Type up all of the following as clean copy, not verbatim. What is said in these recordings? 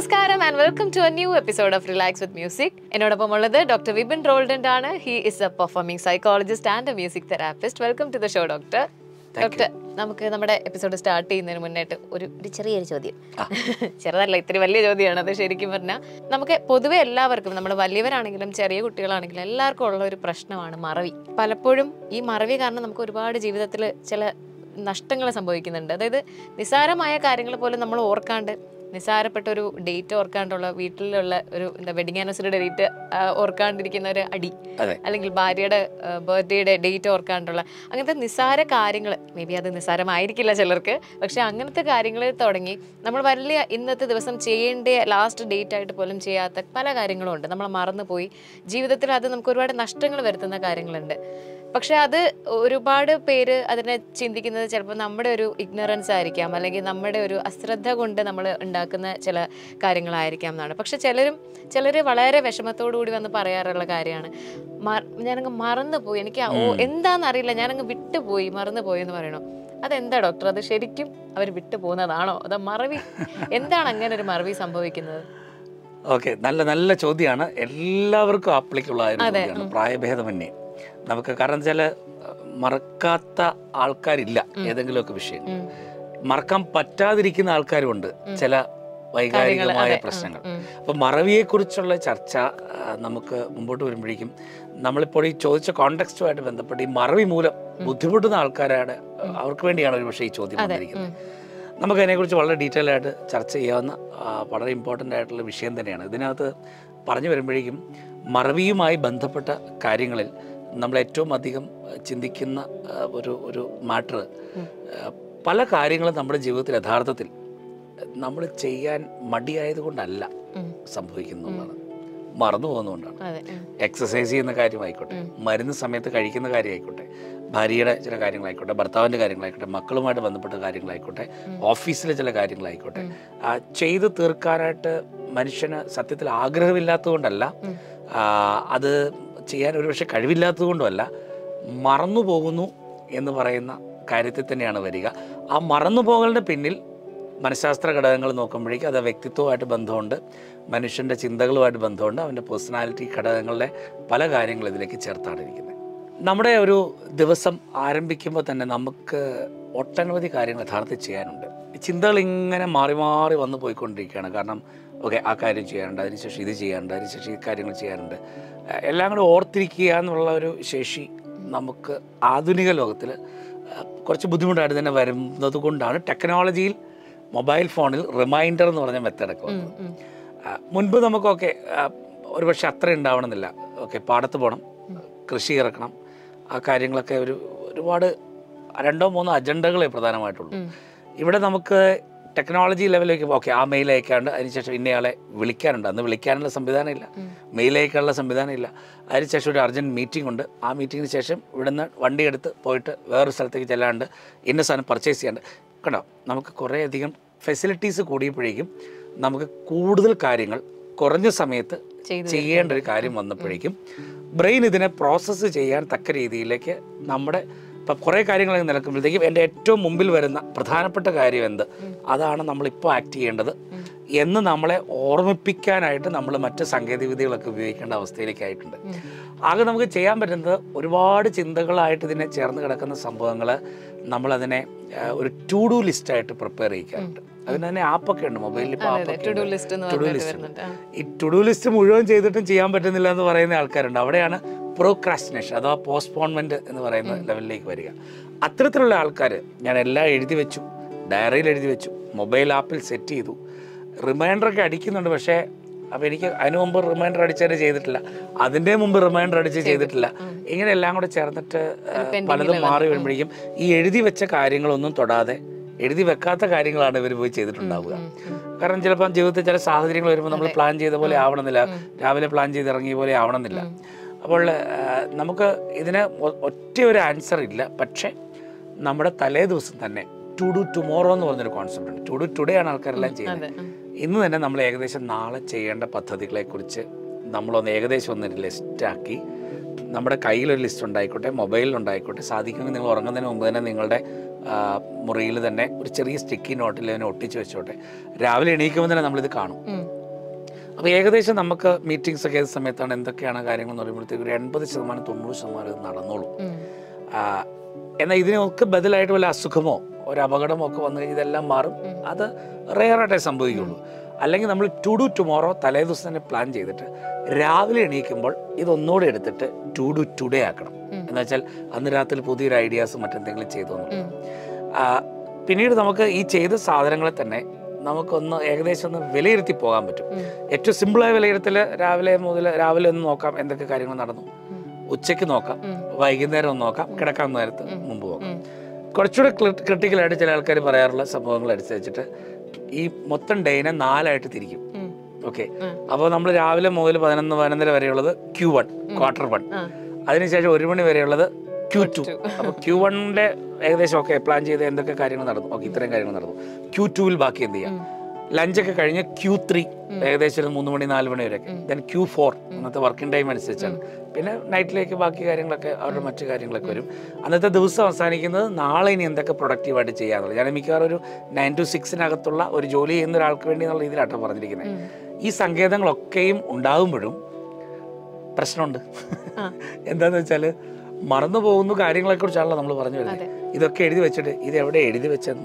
Namaskaram and welcome to a new episode of Relax with Music. എന്നോടൊപ്പമുള്ളത് doctor Vipin Roldant ആണ്. He is a performing psychologist and a music therapist. Welcome to the show doctor. Doctor, നമുക്ക് നമ്മുടെ episode start ചെയ്യുന്നതിന് മുന്നായിട്ട് ഒരു ചെറിയൊരു ചോദ്യം. ചെറുതല്ല, ഇത്തിരി വലിയ ചോദ്യമാണ് അത്. ശരിക്കും പറഞ്ഞാൽ നമുക്ക് പൊതുവെ എല്ലാവർക്കും, നമ്മൾ വലിയവരാണെങ്കിലും ചെറിയ കുട്ടികളാണെങ്കിലും എല്ലാവർക്കും ഉള്ള ഒരു പ്രശ്നമാണ് മറവി. പലപ്പോഴും ഈ മറവി കാരണം നമുക്ക് ഒരുപാട് ജീവിതത്തിൽ ചില നഷ്ടങ്ങൾ സംഭവിക്കുന്നുണ്ട്. അതായത് നിസ്സാരമായ കാര്യങ്ങൾ പോലും നമ്മൾ ഓർക്കാണ്ട്, നിസ്സാരപ്പെട്ട ഒരു ഡേറ്റ് ഓർക്കാണ്ടുള്ള, വീട്ടിലുള്ള ഒരു വെഡിങ് ആനിവേഴ്സറിയുടെ ഡേറ്റ് ഓർക്കാണ്ടിരിക്കുന്ന ഒരു അടി, അല്ലെങ്കിൽ ഭാര്യയുടെ ബർത്ത്ഡേയുടെ ഡേറ്റ് ഓർക്കാണ്ടുള്ള അങ്ങനത്തെ നിസ്സാര കാര്യങ്ങൾ, മേ ബി അത് നിസ്സാരമായിരിക്കില്ല ചിലർക്ക്, പക്ഷെ അങ്ങനത്തെ കാര്യങ്ങളിൽ തുടങ്ങി നമ്മൾ വലിയ ഇന്നത്തെ ദിവസം ചെയ്യേണ്ട ലാസ്റ്റ് ഡേറ്റ് ആയിട്ട് പോലും ചെയ്യാത്ത പല കാര്യങ്ങളും ഉണ്ട്. നമ്മൾ മറന്നുപോയി. ജീവിതത്തിൽ അത് നമുക്ക് ഒരുപാട് നഷ്ടങ്ങൾ വരുത്തുന്ന കാര്യങ്ങളുണ്ട്. പക്ഷെ അത് ഒരുപാട് പേര് അതിനെ ചിന്തിക്കുന്നത് ചിലപ്പോൾ നമ്മുടെ ഒരു ഇഗ്നറൻസ് ആയിരിക്കാം, അല്ലെങ്കിൽ നമ്മുടെ ഒരു അശ്രദ്ധ കൊണ്ട് നമ്മൾ ഉണ്ടാക്കുന്ന ചില കാര്യങ്ങളായിരിക്കാം എന്നാണ്. പക്ഷെ ചിലർ വളരെ വിഷമത്തോടു കൂടി വന്ന് പറയാറുള്ള കാര്യമാണ്, ഞാനങ്ങ് മറന്നുപോയി, എനിക്ക് എന്താണെന്നറിയില്ല, ഞാനങ്ങ് വിട്ടുപോയി, മറന്നുപോയി എന്ന് പറയണോ. അതെന്താ ഡോക്ടർ? അത് ശരിക്കും അവർ വിട്ടുപോകുന്നതാണോ? അത് മറവി എന്താണ് അങ്ങനെ ഒരു മറവി സംഭവിക്കുന്നത്? ഓക്കെ, നല്ല ചോദ്യമാണ്. എല്ലാവർക്കും ആപ്ലിക്കുള്ള പ്രായഭേദമന്യേ നമുക്ക്. കാരണം വെച്ചാൽ മറക്കാത്ത ആൾക്കാരില്ല ഏതെങ്കിലുമൊക്കെ വിഷയം. മറക്കാൻ പറ്റാതിരിക്കുന്ന ആൾക്കാരുമുണ്ട് ചില വൈകാരികമായ പ്രശ്നങ്ങൾ. അപ്പം മറവിയെക്കുറിച്ചുള്ള ചർച്ച നമുക്ക് മുമ്പോട്ട് വരുമ്പോഴേക്കും നമ്മളിപ്പോൾ ഈ ചോദിച്ച കോണ്ടെക്സ്റ്റുമായിട്ട് ബന്ധപ്പെട്ട് ഈ മറവി മൂലം ബുദ്ധിമുട്ടുന്ന ആൾക്കാരാണ്, അവർക്ക് വേണ്ടിയാണ് ഒരു പക്ഷേ ഈ ചോദ്യം വന്നിരിക്കുന്നത്. നമുക്കതിനെക്കുറിച്ച് വളരെ ഡീറ്റെയിൽ ആയിട്ട് ചർച്ച ചെയ്യാവുന്ന വളരെ ഇമ്പോർട്ടൻ്റ് ആയിട്ടുള്ള വിഷയം തന്നെയാണ്. ഇതിനകത്ത് പറഞ്ഞു വരുമ്പോഴേക്കും മറവിയുമായി ബന്ധപ്പെട്ട കാര്യങ്ങളിൽ നമ്മൾ ഏറ്റവും അധികം ചിന്തിക്കുന്ന ഒരു മാറ്റർ, പല കാര്യങ്ങളും നമ്മുടെ ജീവിതത്തിൽ യഥാർത്ഥത്തിൽ നമ്മൾ ചെയ്യാൻ മടിയായതുകൊണ്ടല്ല സംഭവിക്കുന്നതാണ്, മറന്നു പോകുന്നതുകൊണ്ടാണ്. എക്സസൈസ് ചെയ്യുന്ന കാര്യമായിക്കോട്ടെ, മരുന്ന് സമയത്ത് കഴിക്കുന്ന കാര്യമായിക്കോട്ടെ, ഭാര്യയുടെ ചില കാര്യങ്ങളായിക്കോട്ടെ, ഭർത്താവിൻ്റെ കാര്യങ്ങളായിക്കോട്ടെ, മക്കളുമായിട്ട് ബന്ധപ്പെട്ട കാര്യങ്ങളായിക്കോട്ടെ, ഓഫീസിലെ ചില കാര്യങ്ങളായിക്കോട്ടെ, ചെയ്ത് തീർക്കാനായിട്ട് മനുഷ്യന് സത്യത്തിൽ ആഗ്രഹമില്ലാത്തതുകൊണ്ടല്ല, അത് ചെയ്യാൻ ഒരുപക്ഷെ കഴിവില്ലാത്തത് കൊണ്ടുമല്ല, മറന്നു പോകുന്നു എന്ന് പറയുന്ന കാര്യത്തിൽ തന്നെയാണ് വരിക. ആ മറന്നു പോകലിൻ്റെ പിന്നിൽ മനഃശാസ്ത്ര ഘടകങ്ങൾ നോക്കുമ്പോഴേക്കും അത് വ്യക്തിത്വമായിട്ട് ബന്ധമുണ്ട്, മനുഷ്യൻ്റെ ചിന്തകളുമായിട്ട് ബന്ധമുണ്ട്, അവൻ്റെ പേഴ്സണാലിറ്റി ഘടകങ്ങളുടെ പല കാര്യങ്ങൾ ഇതിലേക്ക് ചേർത്താണ് ഇരിക്കുന്നത്. നമ്മുടെ ഒരു ദിവസം ആരംഭിക്കുമ്പോൾ തന്നെ നമുക്ക് ഒട്ടനവധി കാര്യങ്ങൾ യഥാർത്ഥത്തിൽ ചെയ്യാനുണ്ട്. ചിന്തകൾ ഇങ്ങനെ മാറി മാറി വന്നു പോയിക്കൊണ്ടിരിക്കുകയാണ്. കാരണം ഓക്കെ, ആ കാര്യം ചെയ്യാനുണ്ട്, അതിനുശേഷം ഇത് ചെയ്യാനുണ്ട്, അതിനുശേഷം ഈ കാര്യങ്ങൾ ചെയ്യാനുണ്ട്. എല്ലാം കൂടെ ഓർത്തിരിക്കുക എന്നുള്ള ഒരു ശേഷി നമുക്ക് ആധുനിക ലോകത്തിൽ കുറച്ച് ബുദ്ധിമുട്ടായിട്ട് തന്നെ വരുന്നത് കൊണ്ടാണ് ടെക്നോളജിയിൽ, മൊബൈൽ ഫോണിൽ റിമൈൻഡർ എന്ന് പറഞ്ഞ മെത്തേഡൊക്കെ വന്നത്. മുൻപ് നമുക്കൊക്കെ ഒരുപക്ഷെ അത്ര ഉണ്ടാവണമെന്നില്ല. ഓക്കെ, പാടത്ത് പോകണം, കൃഷി ഇറക്കണം, ആ കാര്യങ്ങളൊക്കെ ഒരുപാട് 2-3 അജണ്ടകളെ പ്രധാനമായിട്ടുള്ളൂ. ഇവിടെ നമുക്ക് ടെക്നോളജി ലെവലിലേക്ക് ഓക്കെ, ആ മെയിൽ അയക്കാണ്ട് അതിനുശേഷം ഇന്നയാളെ വിളിക്കാനുണ്ട്, അന്ന് വിളിക്കാനുള്ള സംവിധാനം ഇല്ല, മെയിൽ അയക്കാനുള്ള സംവിധാനം ഇല്ല. അതിനുശേഷം ഒരു അർജൻറ്റ് മീറ്റിംഗ് ഉണ്ട്, ആ മീറ്റിങ്ങിന് ശേഷം ഇവിടുന്ന് വണ്ടി എടുത്ത് പോയിട്ട് വേറൊരു സ്ഥലത്തേക്ക് ചെല്ലാണ്ട് ഇന്ന സാധനം പർച്ചേസ് ചെയ്യാണ്ട്. കണ്ടോ, നമുക്ക് കുറേയധികം ഫെസിലിറ്റീസ് കൂടിയപ്പോഴേക്കും നമുക്ക് കൂടുതൽ കാര്യങ്ങൾ കുറഞ്ഞ സമയത്ത് ചെയ്യേണ്ട ഒരു കാര്യം വന്നപ്പോഴേക്കും ബ്രെയിൻ ഇതിനെ പ്രോസസ്സ് ചെയ്യാൻ തക്ക രീതിയിലേക്ക് നമ്മുടെ ഇപ്പം കുറേ കാര്യങ്ങളൊക്കെ നിലക്കുമ്പോഴത്തേക്കും എൻ്റെ ഏറ്റവും മുമ്പിൽ വരുന്ന പ്രധാനപ്പെട്ട കാര്യം എന്ത്, അതാണ് നമ്മളിപ്പോൾ ആക്ട് ചെയ്യേണ്ടത് എന്ന് നമ്മളെ ഓർമ്മിപ്പിക്കാനായിട്ട് നമ്മൾ മറ്റ് സാങ്കേതികവിദ്യകളൊക്കെ ഉപയോഗിക്കേണ്ട അവസ്ഥയിലേക്കായിട്ടുണ്ട്. ആകെ നമുക്ക് ചെയ്യാൻ പറ്റുന്നത് ഒരുപാട് ചിന്തകളായിട്ട് ഇതിനെ ചേർന്ന് കിടക്കുന്ന സംഭവങ്ങൾ നമ്മളതിനെ ഒരു ടു ഡു ലിസ്റ്റായിട്ട് പ്രിപ്പയർ ചെയ്യിക്കാറുണ്ട്. അതിന് തന്നെ ആപ്പൊക്കെ ഉണ്ട് മൊബൈലിൽ. ഈ ടു ഡു ലിസ്റ്റ് മുഴുവൻ ചെയ്തിട്ടും ചെയ്യാൻ പറ്റുന്നില്ല എന്ന് പറയുന്ന ആൾക്കാരുണ്ട്. അവിടെയാണ് പ്രോക്രാസ്റ്റിനേഷൻ അഥവാ പോസ്റ്റ്പോൺമെൻറ്റ് എന്ന് പറയുന്ന ലെവലിലേക്ക് വരിക. അത്തരത്തിലുള്ള ആൾക്കാർ ഞാൻ എല്ലാം എഴുതി വെച്ചു, ഡയറിയിൽ എഴുതി വെച്ചു, മൊബൈൽ ആപ്പിൽ സെറ്റ് ചെയ്തു, റിമൈൻഡറൊക്കെ അടിക്കുന്നുണ്ട്. പക്ഷേ അപ്പോൾ എനിക്ക് അതിന് മുമ്പ് റിമൈൻഡർ അടിച്ചതിന് ചെയ്തിട്ടില്ല, അതിൻ്റെ മുമ്പ് റിമൈൻഡർ അടിച്ച് ചെയ്തിട്ടില്ല. ഇങ്ങനെ എല്ലാം കൂടെ ചേർന്നിട്ട് പലതും മാറി വരുമ്പോഴേക്കും ഈ എഴുതി വെച്ച കാര്യങ്ങളൊന്നും തൊടാതെ എഴുതി വെക്കാത്ത കാര്യങ്ങളാണ് ഇവർ പോയി ചെയ്തിട്ടുണ്ടാവുക. കാരണം ചിലപ്പം ജീവിതത്തിൽ ചില സാഹചര്യങ്ങൾ വരുമ്പോൾ നമ്മൾ പ്ലാൻ ചെയ്ത പോലെ ആവണമെന്നില്ല, രാവിലെ പ്ലാൻ ചെയ്ത് ഇറങ്ങിയ പോലെ ആവണമെന്നില്ല. അപ്പോൾ നമുക്ക് ഇതിന് ഒറ്റ ഒരു ആൻസർ ഇല്ല. പക്ഷേ നമ്മുടെ തലേ ദിവസം തന്നെ ടു ഡു ടുമോറോ എന്ന് പറഞ്ഞൊരു കോൺസെപ്റ്റ് ഉണ്ട്. ടു ഡു ടുഡേ ആണ് ആൾക്കാരെല്ലാം ചെയ്യുന്നത്. ഇന്ന് തന്നെ നമ്മൾ ഏകദേശം നാളെ ചെയ്യേണ്ട പദ്ധതികളെക്കുറിച്ച് നമ്മളൊന്ന് ഏകദേശം ഒന്ന് ലിസ്റ്റാക്കി നമ്മുടെ കയ്യിലൊരു ലിസ്റ്റ് ഉണ്ടായിക്കോട്ടെ, മൊബൈലിലുണ്ടായിക്കോട്ടെ, സാധിക്കുമെങ്കിൽ നിങ്ങൾ ഉറങ്ങുന്നതിന് മുമ്പ് തന്നെ നിങ്ങളുടെ മുറിയിൽ തന്നെ ഒരു ചെറിയ സ്റ്റിക്കി നോട്ടിൽ അതിനെ ഒട്ടിച്ച് വെച്ചോട്ടെ. രാവിലെ എണീക്കുമ്പോൾ തന്നെ നമ്മളിത് കാണും. അപ്പോൾ ഏകദേശം നമുക്ക് മീറ്റിംഗ്സ് ഒക്കെ ഏത് സമയത്താണ് എന്തൊക്കെയാണ് കാര്യങ്ങൾ എന്ന് പറയുമ്പോഴത്തേക്ക് ഒരു 80% 90% ഇത് നടന്നോളും. എന്നാൽ ഇതിനൊക്കെ ബദലായിട്ട് വല്ല അസുഖമോ ഒരു അപകടമോ ഒക്കെ വന്നു കഴിഞ്ഞാൽ ഇതെല്ലാം മാറും. അത് റെയറായിട്ടേ സംഭവിക്കുള്ളൂ. അല്ലെങ്കിൽ നമ്മൾ ടു ഡു ടുമോറോ തലേ ദിവസം തന്നെ പ്ലാൻ ചെയ്തിട്ട് രാവിലെ എണീക്കുമ്പോൾ ഇതൊന്നുകൂടെ എടുത്തിട്ട് ടു ഡു ടുഡേ ആക്കണം. എന്ന് വെച്ചാൽ അന്ന് രാത്രി പുതിയൊരു ഐഡിയാസ് മറ്റെന്തെങ്കിലും ചെയ്തു. പിന്നീട് നമുക്ക് ഈ ചെയ്ത സാധനങ്ങളെ തന്നെ നമുക്കൊന്ന് ഏകദേശം ഒന്ന് വിലയിരുത്തി പോകാൻ പറ്റും. ഏറ്റവും സിമ്പിളായ വിലയിരുത്തൽ രാവിലെ ഒന്ന് നോക്കാം എന്തൊക്കെ കാര്യങ്ങൾ നടന്നു, ഉച്ചയ്ക്ക് നോക്കാം, വൈകുന്നേരം ഒന്ന് നോക്കാം, കിടക്കാൻ നേരത്ത് മുമ്പ് നോക്കാം. കുറച്ചുകൂടെ ക്രിട്ടിക്കലായിട്ട് ചില ആൾക്കാർ പറയാറുള്ള സംഭവങ്ങൾ അനുസരിച്ചിട്ട് ഈ മൊത്തം ഡേനെ 4 ആയിട്ട് തിരിക്കും. ഓക്കെ, അപ്പോൾ നമ്മൾ രാവിലെ മുതൽ 11 വരെയുള്ളത് Q1 ക്വാർട്ടർ 1, അതിനുശേഷം 1 മണി വരെയുള്ളത് Q2. അപ്പോൾ Q1-ന്റെ ഏകദേശം ഓക്കെ പ്ലാൻ ചെയ്ത് എന്തൊക്കെ കാര്യങ്ങൾ നടന്നു, ഓക്കെ ഇത്രയും കാര്യങ്ങൾ നടന്നു. Q2-ൽ ബാക്കി എന്ത് ചെയ്യാം, ലഞ്ചൊക്കെ കഴിഞ്ഞ് Q3 ഏകദേശം 3 മണി 4 മണി വരെയൊക്കെ. ദെൻ Q4 അന്നത്തെ വർക്കിംഗ് ടൈം അനുസരിച്ചാണ്. പിന്നെ നൈറ്റിലേക്ക് ബാക്കി കാര്യങ്ങളൊക്കെ അവരുടെ മറ്റു കാര്യങ്ങളൊക്കെ വരും. അന്നത്തെ ദിവസം അവസാനിക്കുന്നത് നാളെ ഇനി എന്തൊക്കെ പ്രൊഡക്റ്റീവായിട്ട് ചെയ്യാന്നുള്ളത്. ഞാൻ മിക്കവാറും ഒരു 9 to 6 ഒരു ജോലി ചെയ്യുന്ന ഒരാൾക്ക് വേണ്ടി എന്നുള്ള രീതിയിലാട്ടോ പറഞ്ഞിരിക്കുന്നത്. ഈ സങ്കേതങ്ങളൊക്കെയും ഉണ്ടാകുമ്പോഴും പ്രശ്നമുണ്ട്. എന്താന്ന് വെച്ചാൽ മറന്നു പോകുന്ന കാര്യങ്ങളെ കുറിച്ചാണല്ലോ നമ്മൾ പറഞ്ഞു വരുന്നത്. ഇതൊക്കെ എഴുതി വെച്ചിട്ട് ഇത് എവിടെ എഴുതി വെച്ചെന്ന്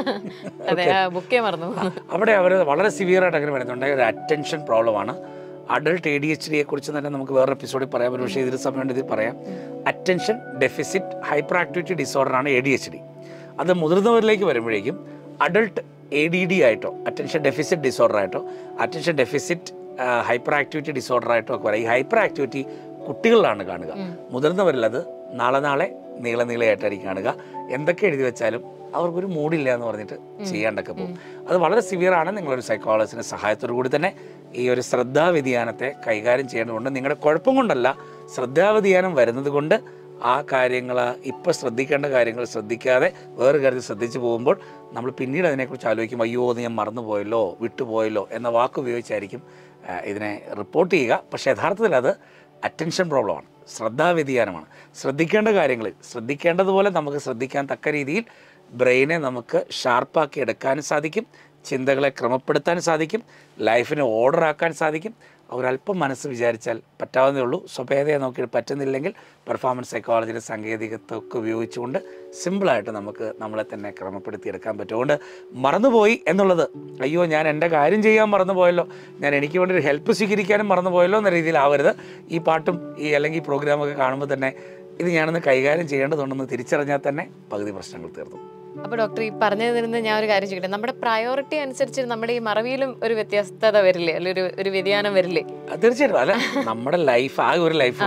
മറന്നു. അവിടെ അവർ വളരെ സിവിയറായിട്ട് അങ്ങനെ വരുന്നുണ്ട്. ഒരു അറ്റൻഷൻ പ്രോബ്ലമാണ്. അഡൾട്ട് ADHD കുറിച്ച് തന്നെ നമുക്ക് വേറെ എപ്പിസോഡിൽ പറയാൻ പറ്റും. പക്ഷേ ഇതിന് സമയം ഇതിൽ പറയാം. അറ്റൻഷൻ ഡെഫിസിറ്റ് ഹൈപ്പർ ആക്ടിവിറ്റി ഡിസോർഡറാണ് ADHD. അത് മുതിർന്നവരിലേക്ക് വരുമ്പോഴേക്കും അഡൾട്ട് ADD ആയിട്ടോ അറ്റൻഷൻ ഡെഫിസിറ്റ് ഡിസോർഡർ ആയിട്ടോ attention deficit hyperactivity disorder ആയിട്ടോ ഒക്കെ പറയും. ഈ ഹൈപ്പർ ആക്ടിവിറ്റി കുട്ടികളിലാണ് കാണുക. മുതിർന്നവരിലത് നാളെ നീളയായിട്ടായിരിക്കും കാണുക. എന്തൊക്കെ എഴുതി വെച്ചാലും അവർക്കൊരു മൂഡില്ല എന്ന് പറഞ്ഞിട്ട് ചെയ്യാണ്ടൊക്കെ പോകും. അത് വളരെ സിവിയറാണ്. നിങ്ങളൊരു സൈക്കോളജിസ്റ്റിൻ്റെ സഹായത്തോടു കൂടി തന്നെ ഈ ഒരു ശ്രദ്ധാവ്യതിയാനത്തെ കൈകാര്യം ചെയ്യേണ്ടതുകൊണ്ട്, നിങ്ങളുടെ കുഴപ്പം കൊണ്ടല്ല, ശ്രദ്ധാവ്യതിയാനം വരുന്നത് കൊണ്ട് ആ കാര്യങ്ങൾ ഇപ്പം ശ്രദ്ധിക്കേണ്ട കാര്യങ്ങൾ ശ്രദ്ധിക്കാതെ വേറെ കാര്യത്തിൽ ശ്രദ്ധിച്ചു പോകുമ്പോൾ നമ്മൾ പിന്നീട് അതിനെക്കുറിച്ച് ആലോചിക്കും, അയ്യോ അത് ഞാൻ മറന്നുപോയല്ലോ, വിട്ടുപോയല്ലോ എന്ന വാക്ക് ഉപയോഗിച്ചായിരിക്കും ഇതിനെ റിപ്പോർട്ട് ചെയ്യുക. പക്ഷേ യഥാർത്ഥത്തിൽ അത് അറ്റൻഷൻ പ്രോബ്ലമാണ്, ശ്രദ്ധാവ്യതിയാനമാണ്. ശ്രദ്ധിക്കേണ്ട കാര്യങ്ങളിൽ ശ്രദ്ധിക്കേണ്ടതുപോലെ നമുക്ക് ശ്രദ്ധിക്കാൻ തക്ക രീതിയിൽ ബ്രെയിനെ നമുക്ക് ഷാർപ്പാക്കി എടുക്കാനും സാധിക്കും, ചിന്തകളെ ക്രമപ്പെടുത്താൻ സാധിക്കും, ലൈഫിനെ ഓർഡറാക്കാൻ സാധിക്കും. ഒരല്പം മനസ്സ് വിചാരിച്ചാൽ പറ്റാവുന്നതേ ഉള്ളൂ. സ്വഭേദയെ നോക്കിയിട്ട് പറ്റുന്നില്ലെങ്കിൽ പെർഫോമൻസ് സൈക്കോളജിയുടെ സാങ്കേതികത്വമൊക്കെ ഉപയോഗിച്ചുകൊണ്ട് സിമ്പിളായിട്ട് നമുക്ക് നമ്മളെ തന്നെ ക്രമപ്പെടുത്തിയെടുക്കാൻ പറ്റും. അതുകൊണ്ട് മറന്നുപോയി എന്നുള്ളത്, അയ്യോ ഞാൻ എൻ്റെ കാര്യം ചെയ്യാൻ മറന്നുപോയല്ലോ, ഞാൻ എനിക്ക് വേണ്ടി ഒരു ഹെൽപ്പ് സ്വീകരിക്കാനും മറന്നുപോയല്ലോ എന്ന രീതിയിലാവരുത്. ഈ പാട്ടും അല്ലെങ്കിൽ ഈ പ്രോഗ്രാമൊക്കെ കാണുമ്പോൾ തന്നെ ഇത് ഞാനൊന്ന് കൈകാര്യം ചെയ്യേണ്ടതുണ്ടെന്ന് തിരിച്ചറിഞ്ഞാൽ തന്നെ പകുതി പ്രശ്നങ്ങൾ തീർന്നു. അപ്പൊ ഡോക്ടർ ഈ പറഞ്ഞതിൽ നിന്ന് ഞാൻ ഒരു കാര്യം ചോദിക്കട്ടെ, നമ്മുടെ പ്രയോറിറ്റി അനുസരിച്ച് നമ്മുടെ ഈ മറവിയിലും ഒരു വ്യത്യസ്തത വരില്ലേ, അല്ലെങ്കിൽ ഒരു വ്യതിയാനം വരില്ലേ? തീർച്ചയായിട്ടും. അല്ല, നമ്മുടെ ലൈഫ് ആകെ ഒരു ലൈഫ്.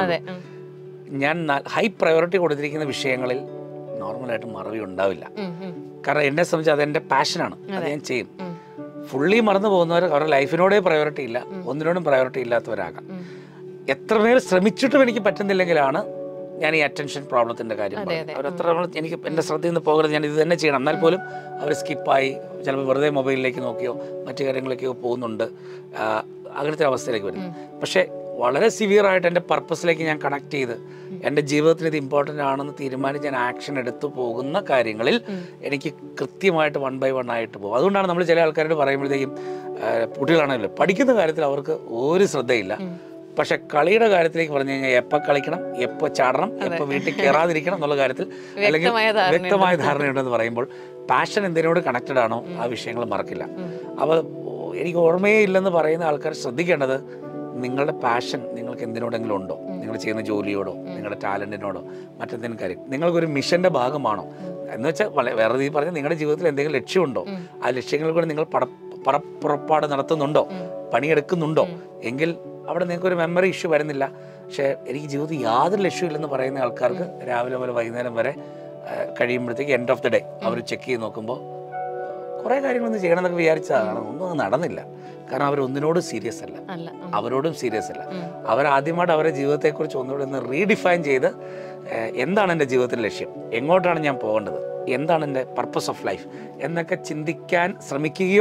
ഞാൻ ഹൈ പ്രയോറിറ്റി കൊടുത്തിരിക്കുന്ന വിഷയങ്ങളിൽ നോർമലായിട്ട് മറവി ഉണ്ടാവില്ല. കാരണം എന്നെ സംബന്ധിച്ച് അതെന്റെ പാഷനാണ്, അത് ഞാൻ ചെയ്യും. ഫുള്ളി മറന്നു പോകുന്നവർ അവരുടെ ലൈഫിനോടേ പ്രയോറിറ്റി ഇല്ല, ഒന്നിനോടും പ്രയോറിറ്റി ഇല്ലാത്തവരാകാം. എത്രമേൽ ശ്രമിച്ചിട്ടും എനിക്ക് പറ്റുന്നില്ലെങ്കിലാണ് ഞാൻ ഈ അറ്റൻഷൻ പ്രോബ്ലത്തിൻ്റെ കാര്യം അവരത്ര എനിക്ക് എൻ്റെ ശ്രദ്ധയിൽ നിന്ന് പോകരുത്, ഞാൻ ഇത് തന്നെ ചെയ്യണം, എന്നാൽ പോലും അവർ സ്കിപ്പായി ചിലപ്പോൾ വെറുതെ മൊബൈലിലേക്ക് നോക്കിയോ മറ്റു കാര്യങ്ങളിലേക്കോ പോകുന്നുണ്ട്. അങ്ങനത്തെ അവസ്ഥയിലേക്ക് വരുന്നു. പക്ഷേ വളരെ സിവിയറായിട്ട് എൻ്റെ പർപ്പസിലേക്ക് ഞാൻ കണക്ട് ചെയ്ത് എൻ്റെ ജീവിതത്തിന് ഇത് ഇമ്പോർട്ടൻ്റ് ആണെന്ന് തീരുമാനിച്ച് ഞാൻ ആക്ഷൻ എടുത്തു പോകുന്ന കാര്യങ്ങളിൽ എനിക്ക് കൃത്യമായിട്ട് 1 by 1 ആയിട്ട് പോകും. അതുകൊണ്ടാണ് നമ്മൾ ചില ആൾക്കാരോട് പറയുമ്പോഴത്തേക്കും, കുട്ടികളാണല്ലോ, പഠിക്കുന്ന കാര്യത്തിൽ അവർക്ക് ഒരു ശ്രദ്ധയില്ല. പക്ഷെ കളിയുടെ കാര്യത്തിലേക്ക് പറഞ്ഞു കഴിഞ്ഞാൽ എപ്പോൾ കളിക്കണം, എപ്പോൾ ചാടണം, എപ്പോൾ വീട്ടിൽ കയറാതിരിക്കണം എന്നുള്ള കാര്യത്തിൽ അല്ലെങ്കിൽ വ്യക്തമായ ധാരണയുണ്ടെന്ന് പറയുമ്പോൾ പാഷൻ എന്തിനോട് കണക്റ്റഡ് ആണോ ആ വിഷയങ്ങൾ മറക്കില്ല. അപ്പോൾ എനിക്ക് ഓർമ്മയേ ഇല്ലെന്ന് പറയുന്ന ആൾക്കാർ ശ്രദ്ധിക്കേണ്ടത്, നിങ്ങളുടെ പാഷൻ നിങ്ങൾക്ക് എന്തിനോടെങ്കിലും ഉണ്ടോ, നിങ്ങൾ ചെയ്യുന്ന ജോലിയോടോ നിങ്ങളുടെ ടാലൻറ്റിനോടോ മറ്റെന്തെങ്കിലും കാര്യം നിങ്ങൾക്കൊരു മിഷൻ്റെ ഭാഗമാണോ എന്ന് വെച്ചാൽ വേറെ രീതിയിൽ പറഞ്ഞാൽ നിങ്ങളുടെ ജീവിതത്തിൽ എന്തെങ്കിലും ലക്ഷ്യമുണ്ടോ, ആ ലക്ഷ്യങ്ങൾ കൂടെ നിങ്ങൾ പുറപ്പാട് നടത്തുന്നുണ്ടോ, പണിയെടുക്കുന്നുണ്ടോ എങ്കിൽ അവിടെ നിങ്ങൾക്കൊരു മെമ്മറി ഇഷ്യൂ വരുന്നില്ല. പക്ഷേ എനിക്ക് ജീവിതത്തിൽ യാതൊരു ലക്ഷ്യമില്ലെന്ന് പറയുന്ന ആൾക്കാർക്ക് രാവിലെ മുതൽ വൈകുന്നേരം വരെ കഴിയുമ്പോഴത്തേക്ക് എൻഡ് ഓഫ് ദി ഡേ അവർ ചെക്ക് ചെയ്ത് നോക്കുമ്പോൾ കുറേ കാര്യങ്ങളൊന്നും ചെയ്യണമെന്നൊക്കെ വിചാരിച്ചതാണ്, ഒന്നും നടന്നില്ല. കാരണം അവരൊന്നിനോടും സീരിയസ് അല്ല, അവരോടും സീരിയസ് അല്ല. അവരാദ്യമായിട്ട് അവരുടെ ജീവിതത്തെക്കുറിച്ച് ഒന്നുകൂടെ ഒന്ന് റീഡിഫൈൻ ചെയ്ത് എന്താണ് എൻ്റെ ജീവിതത്തിൻ്റെ ലക്ഷ്യം, എങ്ങോട്ടാണ് ഞാൻ പോകേണ്ടത്, എന്താണ് എൻ്റെ പർപ്പസ് ഓഫ് ലൈഫ് എന്നൊക്കെ ചിന്തിക്കാൻ ശ്രമിക്കുകയോ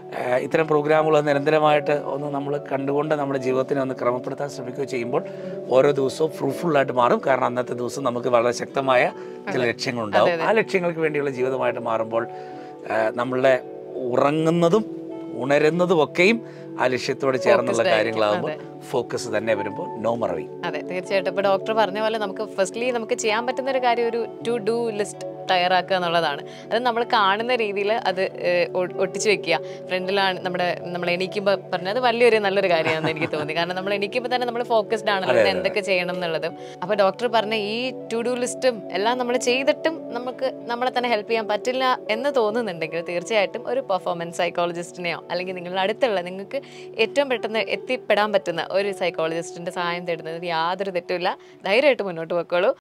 ഇത്തരം പ്രോഗ്രാമുകൾ നിരന്തരമായിട്ട് ഒന്ന് നമ്മൾ കണ്ടുകൊണ്ട് നമ്മുടെ ജീവിതത്തിനെ ഒന്ന് ക്രമപ്പെടുത്താൻ ശ്രമിക്കുകയോ ചെയ്യുമ്പോൾ ഓരോ ദിവസവും ഫ്രൂട്ട്ഫുള്ളായിട്ട് മാറും. കാരണം അന്നത്തെ ദിവസം നമുക്ക് വളരെ ശക്തമായ ചില ലക്ഷ്യങ്ങളുണ്ടാവും. ആ ലക്ഷ്യങ്ങൾക്ക് വേണ്ടിയുള്ള ജീവിതമായിട്ട് മാറുമ്പോൾ നമ്മളുടെ ഉറങ്ങുന്നതും ഉണരുന്നതും ഒക്കെയും ആ ലക്ഷ്യത്തോട് ചേർന്നുള്ള കാര്യങ്ങളാകുമ്പോൾ ഫോക്കസ് തന്നെ വരുമ്പോൾ നോ മറവി. അതെ, തീർച്ചയായിട്ടും. ഇപ്പോൾ ഡോക്ടർ പറഞ്ഞ പോലെ നമുക്ക് ഫസ്റ്റ്ലി നമുക്ക് ചെയ്യാൻ പറ്റുന്ന ഒരു കാര്യം ഒരു ടു ഡു ലിസ്റ്റ് തയ്യാറാക്കുക എന്നുള്ളതാണ്. അത് നമ്മൾ കാണുന്ന രീതിയിൽ അത് ഒട്ടിച്ചു വെക്കുക. ഫ്രണ്ടിലാണ് നമ്മൾ എണീക്കുമ്പോൾ പറഞ്ഞത് വലിയൊരു നല്ലൊരു കാര്യമാണെന്ന് എനിക്ക് തോന്നി. കാരണം നമ്മൾ എണീക്കുമ്പോൾ തന്നെ നമ്മൾ ഫോക്കസ്ഡ് ആണല്ലോ ഇത് എന്തൊക്കെ ചെയ്യണം എന്നുള്ളതും. അപ്പോൾ ഡോക്ടർ പറഞ്ഞ ഈ ടു ഡു ലിസ്റ്റും എല്ലാം നമ്മൾ ചെയ്തിട്ടും നമുക്ക് നമ്മളെ തന്നെ ഹെൽപ്പ് ചെയ്യാൻ പറ്റില്ല എന്ന് തോന്നുന്നുണ്ടെങ്കിൽ തീർച്ചയായിട്ടും ഒരു പെർഫോമൻസ് സൈക്കോളജിസ്റ്റിനെയോ അല്ലെങ്കിൽ നിങ്ങളുടെ അടുത്തുള്ള നിങ്ങൾക്ക് ഏറ്റവും പെട്ടെന്ന് എത്തിപ്പെടാൻ പറ്റുന്ന ഒരു സൈക്കോളജിസ്റ്റിന്റെ സഹായം തേടുന്നതിന് യാതൊരു തെറ്റുമില്ല. ധൈര്യമായിട്ട് മുന്നോട്ട് പോയിക്കോളൂ.